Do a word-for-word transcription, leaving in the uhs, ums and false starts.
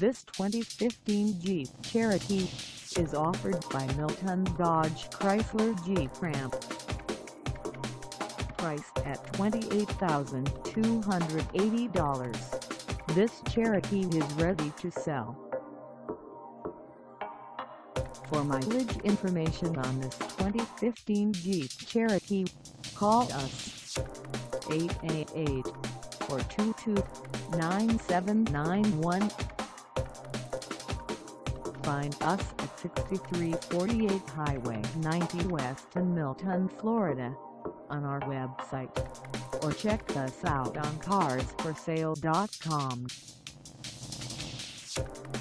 This twenty fifteen Jeep Cherokee is offered by Milton Dodge Chrysler Jeep Ram. Priced at twenty-eight thousand two hundred eighty dollars, this Cherokee is ready to sell. For mileage information on this twenty fifteen Jeep Cherokee, call us eight eight eight, four two two, nine seven nine one. Find us at sixty-three forty-eight Highway ninety West in Milton, Florida, on our website, or check us out on cars for sale dot com.